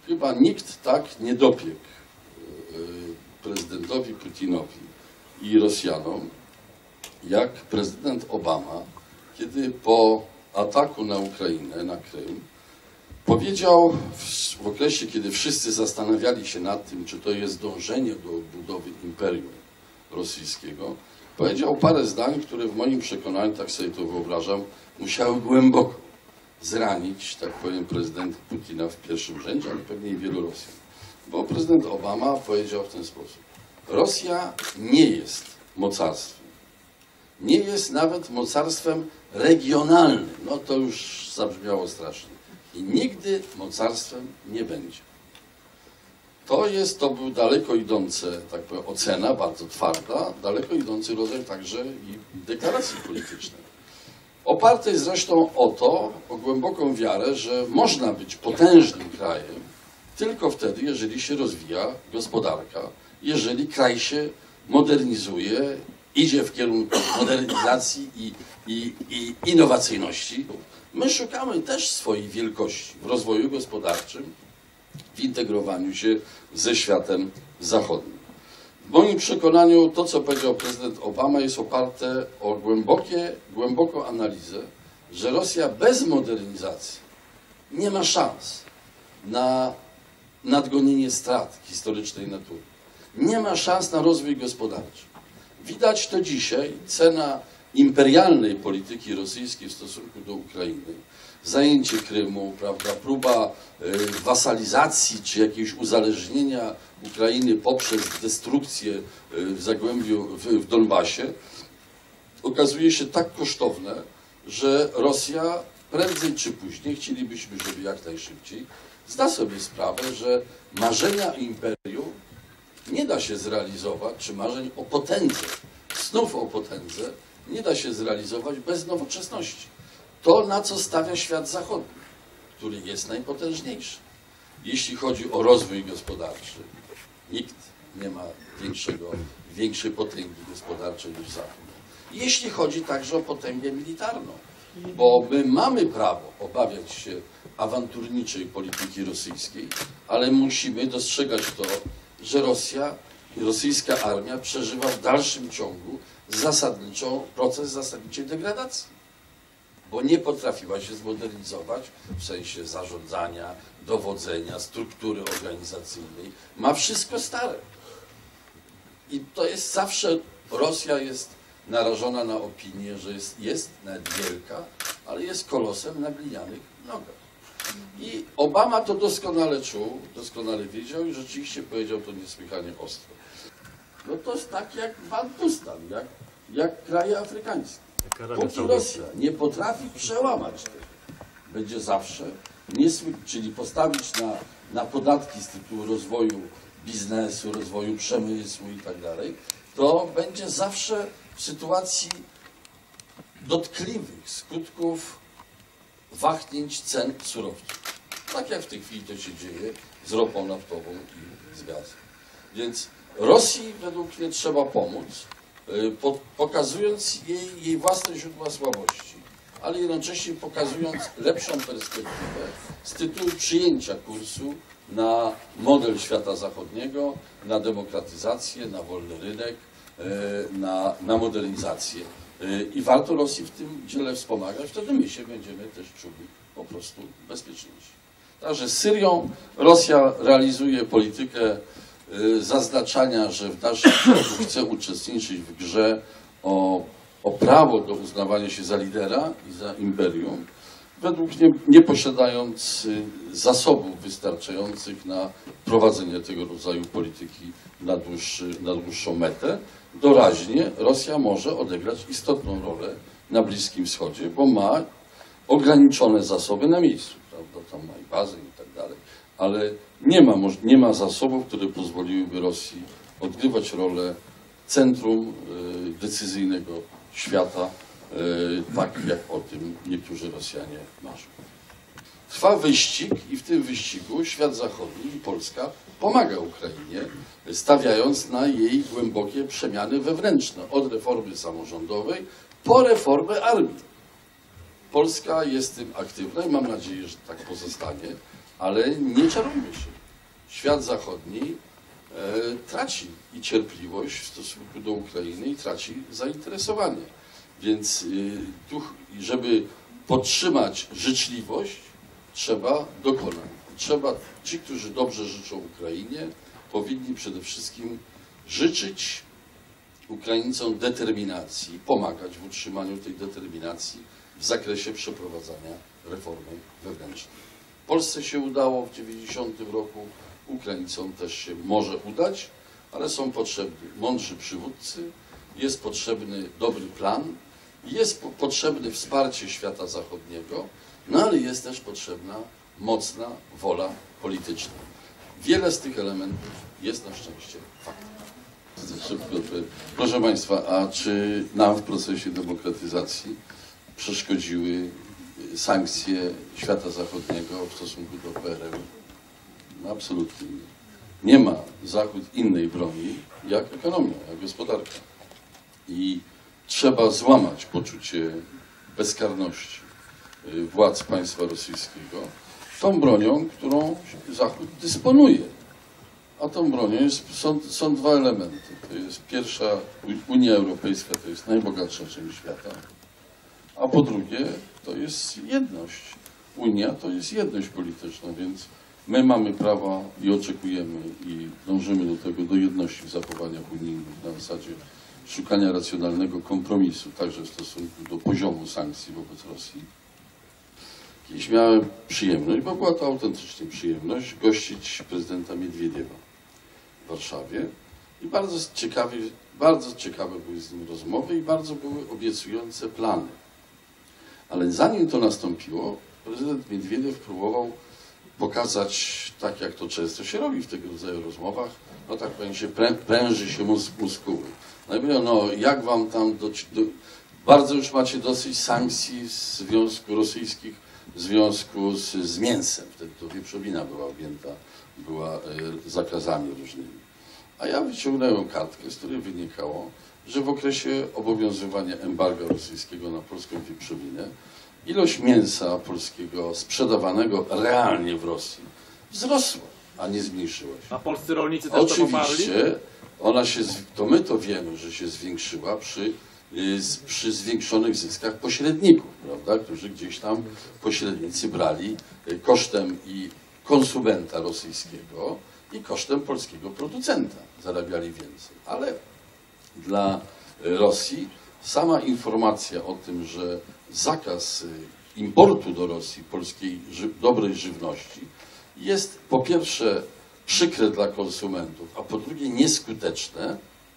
chyba nikt tak nie dobiegł prezydentowi Putinowi i Rosjanom, jak prezydent Obama, kiedy po ataku na Ukrainę, na Krym, powiedział w okresie, kiedy wszyscy zastanawiali się nad tym, czy to jest dążenie do odbudowy imperium rosyjskiego, powiedział parę zdań, które w moim przekonaniu, tak sobie to wyobrażam, musiały głęboko zranić, tak powiem, prezydenta Putina w pierwszym rzędzie, ale pewnie i wielu Rosjan. Bo prezydent Obama powiedział w ten sposób: Rosja nie jest mocarstwem. Nie jest nawet mocarstwem regionalnym. No to już zabrzmiało strasznie. I nigdy mocarstwem nie będzie. To był daleko idące, tak powiem, ocena, bardzo twarda, daleko idący rodzaj także i deklaracji politycznej. Opartej zresztą o głęboką wiarę, że można być potężnym krajem tylko wtedy, jeżeli się rozwija gospodarka, jeżeli kraj się modernizuje, idzie w kierunku modernizacji i innowacyjności. My szukamy też swojej wielkości w rozwoju gospodarczym, w integrowaniu się ze światem zachodnim. W moim przekonaniu to, co powiedział prezydent Obama, jest oparte o głęboką analizę, że Rosja bez modernizacji nie ma szans na nadgonienie strat historycznej natury. Nie ma szans na rozwój gospodarczy. Widać to dzisiaj, cena imperialnej polityki rosyjskiej w stosunku do Ukrainy, zajęcie Krymu, prawda, próba wasalizacji czy jakiegoś uzależnienia Ukrainy poprzez destrukcję w Zagłębiu, w Donbasie, okazuje się tak kosztowne, że Rosja prędzej czy później, chcielibyśmy, żeby jak najszybciej, zda sobie sprawę, że marzenia o imperium nie da się zrealizować, czy marzeń o potędze, snów o potędze, nie da się zrealizować bez nowoczesności. To, na co stawia świat zachodni, który jest najpotężniejszy. Jeśli chodzi o rozwój gospodarczy, nikt nie ma większej potęgi gospodarczej niż Zachód. Jeśli chodzi także o potęgę militarną, bo my mamy prawo obawiać się awanturniczej polityki rosyjskiej, ale musimy dostrzegać to, że rosyjska armia przeżywa w dalszym ciągu proces zasadniczej degradacji, bo nie potrafiła się zmodernizować w sensie zarządzania, dowodzenia, struktury organizacyjnej. Ma wszystko stare. I to jest zawsze, Rosja jest narażona na opinię, że jest nawet wielka, ale jest kolosem na glinianych nogach. I Obama to doskonale czuł, doskonale wiedział i rzeczywiście powiedział to niesłychanie ostro. No to jest tak jak Bantustan, jak kraje afrykańskie. Póki Rosja nie potrafi przełamać tego, będzie zawsze, czyli postawić na podatki z tytułu rozwoju biznesu, rozwoju przemysłu i tak dalej, to będzie zawsze w sytuacji dotkliwych skutków wahnięć cen surowców. Tak jak w tej chwili to się dzieje z ropą naftową i z gazem. Więc Rosji według mnie trzeba pomóc, pokazując jej własne źródła słabości, ale jednocześnie pokazując lepszą perspektywę z tytułu przyjęcia kursu na model świata zachodniego, na demokratyzację, na wolny rynek, na modernizację. I warto Rosji w tym dziele wspomagać, wtedy my się będziemy też czuli po prostu bezpieczniejsi. Także z Syrią Rosja realizuje politykę zaznaczania, że w dalszym ciągu chce uczestniczyć w grze o prawo do uznawania się za lidera i za imperium, według mnie nie posiadając zasobów wystarczających na prowadzenie tego rodzaju polityki na dłuższą metę. Doraźnie Rosja może odegrać istotną rolę na Bliskim Wschodzie, bo ma ograniczone zasoby na miejscu, prawda? Tam ma i bazy i tak dalej, ale nie ma zasobów, które pozwoliłyby Rosji odgrywać rolę centrum decyzyjnego świata, tak jak o tym niektórzy Rosjanie marzą. Trwa wyścig i w tym wyścigu świat zachodni i Polska pomaga Ukrainie, stawiając na jej głębokie przemiany wewnętrzne, od reformy samorządowej po reformę armii. Polska jest w tym aktywna i mam nadzieję, że tak pozostanie, ale nie czarujmy się. świat zachodni traci i cierpliwość w stosunku do Ukrainy i traci zainteresowanie. Więc tu, żeby podtrzymać życzliwość, trzeba dokonań. Ci, którzy dobrze życzą Ukrainie, powinni przede wszystkim życzyć Ukraińcom determinacji, pomagać w utrzymaniu tej determinacji w zakresie przeprowadzania reformy wewnętrznej. Polsce się udało w 90 roku, Ukraińcom też się może udać, ale są potrzebni mądrzy przywódcy, jest potrzebny dobry plan, jest potrzebne wsparcie świata zachodniego, no ale jest też potrzebna mocna wola polityczna. Wiele z tych elementów jest na szczęście faktem. Szybko odpowiem. Proszę Państwa, a czy nam w procesie demokratyzacji przeszkodziły sankcje świata zachodniego w stosunku do PRL? No, absolutnie nie. Nie ma Zachód innej broni jak ekonomia, jak gospodarka. I trzeba złamać poczucie bezkarności władz państwa rosyjskiego tą bronią, którą Zachód dysponuje. A tą bronią są dwa elementy. To jest pierwsza, Unia Europejska to jest najbogatsza część świata, a po drugie to jest jedność. Unia to jest jedność polityczna, więc my mamy prawa i oczekujemy i dążymy do tego, do jedności w zachowaniach unijnych na zasadzie szukania racjonalnego kompromisu, także w stosunku do poziomu sankcji wobec Rosji. Kiedyś miałem przyjemność, bo była to autentycznie przyjemność, gościć prezydenta Miedwiediewa w Warszawie i bardzo ciekawe były z nim rozmowy i bardzo były obiecujące plany. Ale zanim to nastąpiło, prezydent Miedwiediew próbował pokazać, tak jak to często się robi w tego rodzaju rozmowach, no tak powiem, się pręży się muskuły. No i mówią, no jak wam tam, bardzo już macie dosyć sankcji z związku rosyjskich, w związku z mięsem. Wtedy to wieprzowina była objęta, była zakazami różnymi. A ja wyciągnąłem kartkę, z której wynikało, że w okresie obowiązywania embarga rosyjskiego na polską wieprzowinę ilość mięsa polskiego sprzedawanego realnie w Rosji wzrosła, a nie zmniejszyła się. A polscy rolnicy też to poparli? Oczywiście, to my to wiemy, że się zwiększyła przy zwiększonych zyskach pośredników, prawda, którzy gdzieś tam pośrednicy brali kosztem i konsumenta rosyjskiego i kosztem polskiego producenta, zarabiali więcej. Ale dla Rosji sama informacja o tym, że zakaz importu do Rosji polskiej dobrej żywności jest po pierwsze przykre dla konsumentów, a po drugie nieskuteczne,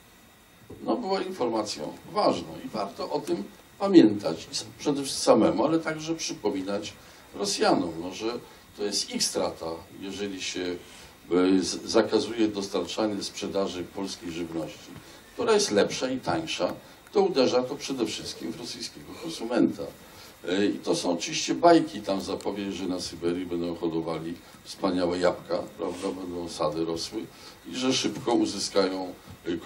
no była informacją ważną i warto o tym pamiętać, przede wszystkim samemu, ale także przypominać Rosjanom, no, że to jest ich strata, jeżeli się zakazuje dostarczania sprzedaży polskiej żywności, która jest lepsza i tańsza, to uderza to przede wszystkim w rosyjskiego konsumenta. I to są oczywiście bajki, tam zapowiedź, że na Syberii będą hodowali wspaniałe jabłka, prawda, będą sady rosły i że szybko uzyskają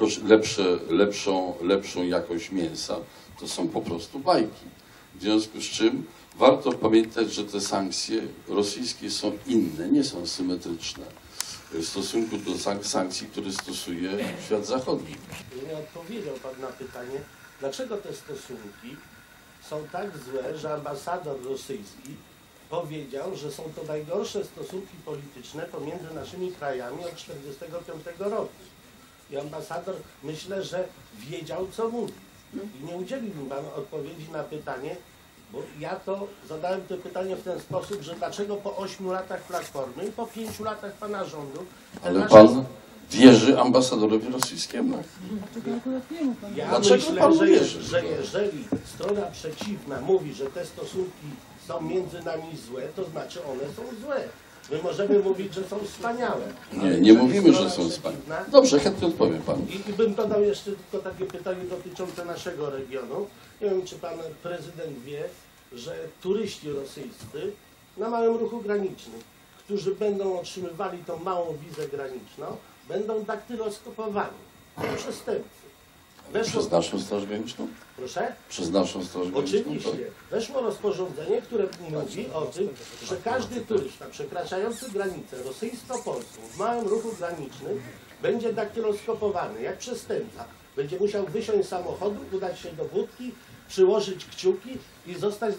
lepszą jakość mięsa. To są po prostu bajki. W związku z czym warto pamiętać, że te sankcje rosyjskie są inne, nie są symetryczne w stosunku do sankcji, które stosuje świat zachodni. Nie odpowiedział Pan na pytanie, dlaczego te stosunki są tak złe, że ambasador rosyjski powiedział, że są to najgorsze stosunki polityczne pomiędzy naszymi krajami od 1945 roku. I ambasador, myślę, że wiedział, co mówi. I nie udzielił mi Pan odpowiedzi na pytanie, bo ja to zadałem to pytanie w ten sposób, że dlaczego po 8 latach Platformy i po 5 latach Pana rządu... Ale Pan wierzy ambasadorowi rosyjskiemu. Ja myślę, że jeżeli strona przeciwna mówi, że te stosunki są między nami złe, to znaczy one są złe. My możemy mówić, że są wspaniałe. Nie mówimy, że są wspaniałe. Dobrze, chętnie odpowiem Panu. I bym dodał jeszcze tylko takie pytanie dotyczące naszego regionu. Nie wiem, czy Pan Prezydent wie, że turyści rosyjscy na małym ruchu granicznym, którzy będą otrzymywali tą małą wizę graniczną, będą daktyloskopowani. To przestępcy. weszło... Przez naszą Straż Graniczną? Proszę? Przez naszą Straż Graniczną? Oczywiście. Weszło rozporządzenie, które mówi o tym, że każdy turysta przekraczający granicę rosyjsko-polską w małym ruchu granicznym będzie daktyloskopowany, jak przestępca. Będzie musiał wysiąść z samochodu, udać się do budki, przyłożyć kciuki i zostać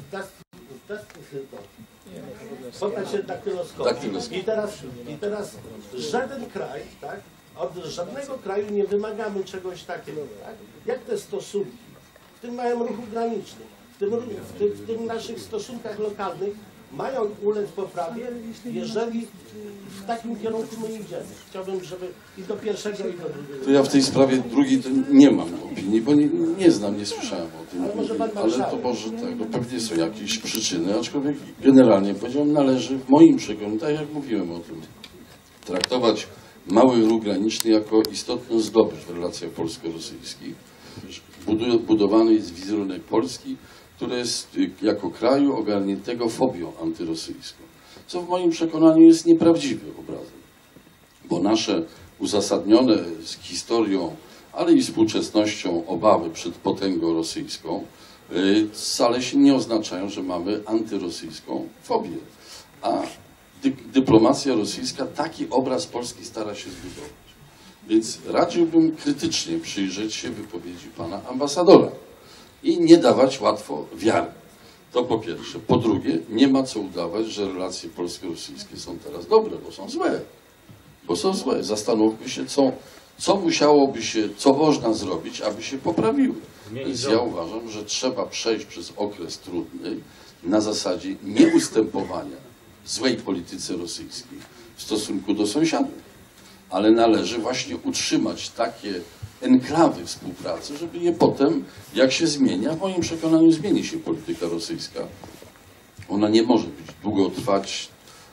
poddać się daktyloskopii. I teraz żaden kraj, tak? Od żadnego kraju nie wymagamy czegoś takiego. Tak? Jak te stosunki w tym małym ruchu granicznym, w tym naszych stosunkach lokalnych mają ulec poprawie, jeżeli w takim kierunku my idziemy. Chciałbym, żeby i do pierwszego, i do drugiego. To ja w tej sprawie drugiej to nie mam opinii, bo nie znam, nie słyszałem o tym. Ale to może tak, no pewnie są jakieś przyczyny, aczkolwiek generalnie powiedziałem, należy w moim przekonaniu, tak jak mówiłem o tym, traktować mały ruch graniczny jako istotną zdobycz w relacjach polsko-rosyjskich. Budowany jest wizerunek Polski, który jest jako kraju ogarniętego fobią antyrosyjską, co w moim przekonaniu jest nieprawdziwy obrazem, bo nasze uzasadnione z historią, ale i współczesnością obawy przed potęgą rosyjską wcale się nie oznaczają, że mamy antyrosyjską fobię, a dyplomacja rosyjska taki obraz Polski stara się zbudować. Więc radziłbym krytycznie przyjrzeć się wypowiedzi pana ambasadora i nie dawać łatwo wiary. To po pierwsze. Po drugie, nie ma co udawać, że relacje polsko-rosyjskie są teraz dobre, bo są złe. Bo są złe. Zastanówmy się, co musiałoby się, co można zrobić, aby się poprawiły. Więc ja uważam, że trzeba przejść przez okres trudny na zasadzie nieustępowania złej polityce rosyjskiej w stosunku do sąsiadów. Ale należy właśnie utrzymać takie enklawy współpracy, żeby je potem, jak się zmienia, w moim przekonaniu zmieni się polityka rosyjska. Ona nie może być długo trwać,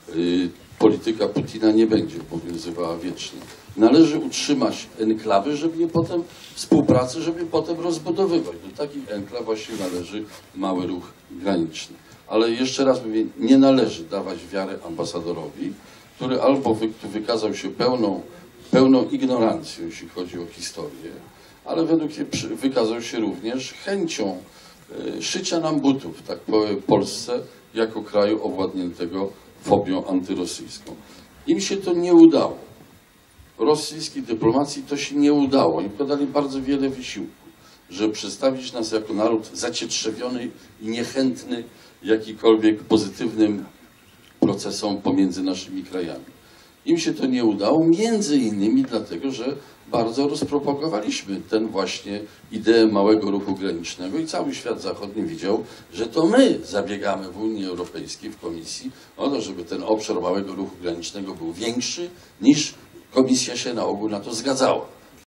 polityka Putina nie będzie obowiązywała wiecznie. Należy utrzymać enklawy, żeby je potem, współpracę, żeby je potem rozbudowywać. Do takich enklaw właśnie należy mały ruch graniczny. Ale jeszcze raz mówię, nie należy dawać wiary ambasadorowi, który albo wykazał się pełną ignorancją, jeśli chodzi o historię, ale według mnie wykazał się również chęcią szycia nam butów, tak powiem, Polsce, jako kraju owładniętego fobią antyrosyjską. Im się to nie udało. Rosyjskiej dyplomacji to się nie udało. Oni podali bardzo wiele wysiłku, żeby przedstawić nas jako naród zacietrzewiony i niechętny jakikolwiek pozytywnym procesom pomiędzy naszymi krajami. Im się to nie udało, między innymi dlatego, że bardzo rozpropagowaliśmy ten właśnie ideę małego ruchu granicznego i cały świat zachodni widział, że to my zabiegamy w Unii Europejskiej, w Komisji o to, żeby ten obszar małego ruchu granicznego był większy, niż Komisja się na ogół na to zgadzała.